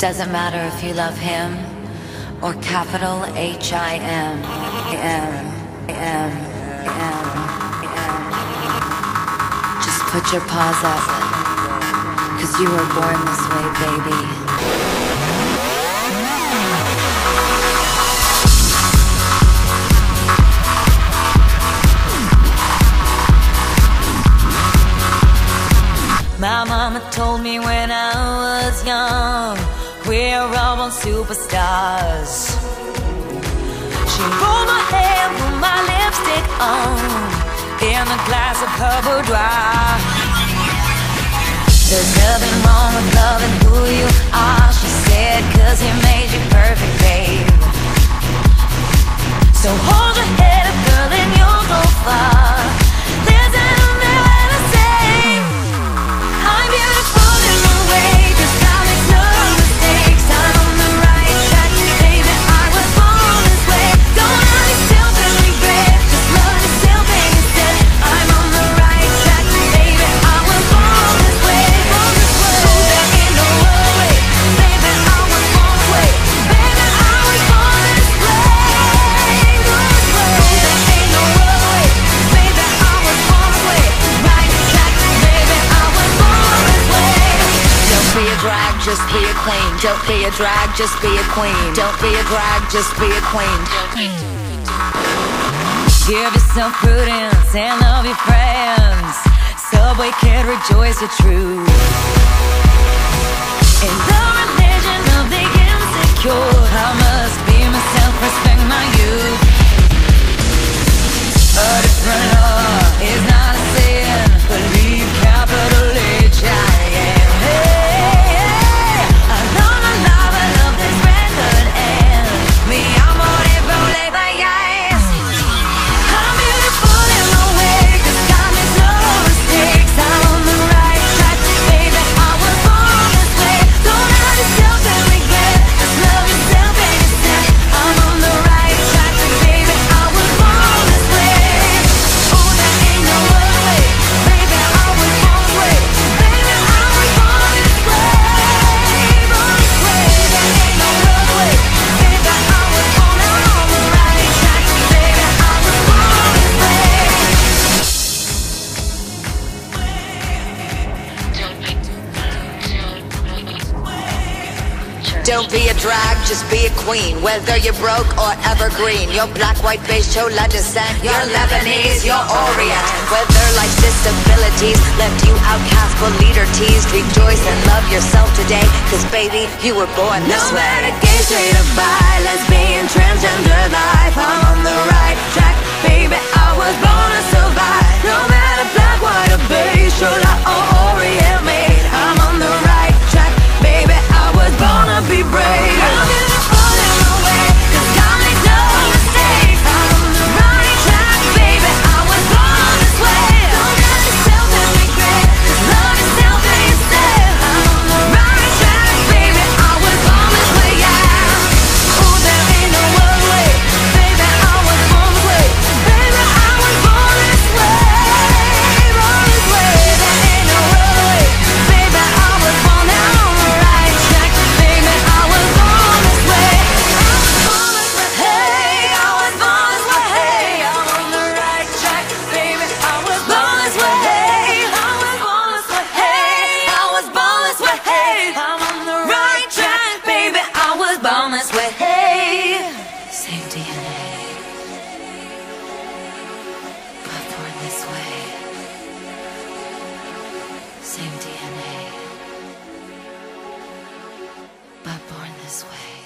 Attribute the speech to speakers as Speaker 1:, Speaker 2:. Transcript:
Speaker 1: doesn't matter if you love him or capital H-I-M. Just put your paws up, 'cause you were born this way, baby. My mama told me when I was young, we're all born superstars. She rolled my hair, put my lipstick on, in a glass of her boudoir. There's nothing wrong with loving who you are, she said, 'cause he made you perfect, babe. So hold your head up, girl, and you'll go far. Listen to me when I say I'm beautiful in my way, 'cause I make no mistakes. I'm on the right track, baby, I was born this way. Don't hurt yourself and regret, just love yourself instead. I'm on the right track, baby, I was born this way. Oh, there ain't no other way, baby, I was born this way. Baby, I was born this way. There ain't no other way, baby, I was born this way. Right track, baby, I was born this way. Don't be a drag, just be a queen. Don't be a drag, just be a queen. Don't be a drag, just be a queen. Give yourself prudence and love your friends. Subway kid, rejoice your truth. In the religion of the insecure, I must be myself, respect my youth. A different heart is not a sin, believe capital H-I-M. I love my life, I love this record, and me, I'm on it, rolling my eyes. I'm beautiful in my way, 'cause God makes no mistakes. I'm on the right track, baby, I was born this way. Don't hurt yourself and regret, just love yourself instead. I'm on the right track, baby, I was born this way. Oh, there ain't no other way, baby, I was born this way. Baby, I was born this way. Born this way, there ain't no other way, baby, I was born. I'm on the right track, baby, I was born this way. Don't be a drag, just be a queen. Whether you're broke or evergreen, you're black, white, beige, chola descent, you're Lebanese, you're Orient. Whether life's disabilities left you outcast but leader teased, rejoice and love yourself today, 'cause baby, you were born this way. No matter gay, straight or bi, lesbian, transgender life, I'm on the right track, baby, I was born to survive. No matter black, white or beige, chola or Orient made, I'm on the right track, baby, I was born to be brave. I'm beautiful in my way, 'cause God makes no mistakes. I'm on the right track, baby, I was born this way. Don't hurt yourself and regret, just love yourself instead. I'm on the right track, baby, I was born this way, yeah. Oh, there ain't no other way, baby, I was born this way. Baby, I was born this way. Born this way, there ain't no other way, baby, I was born. I'm on the right track, baby, I was born this way. I was born this way, hey, I was born this way, hey. I'm on the right track, baby, I was born this way, hey. I was born this way, hey. I was born this way, hey. I'm on the right track, baby, I was born this way, hey. Same DNA, but born this way. Same DNA, but born this way.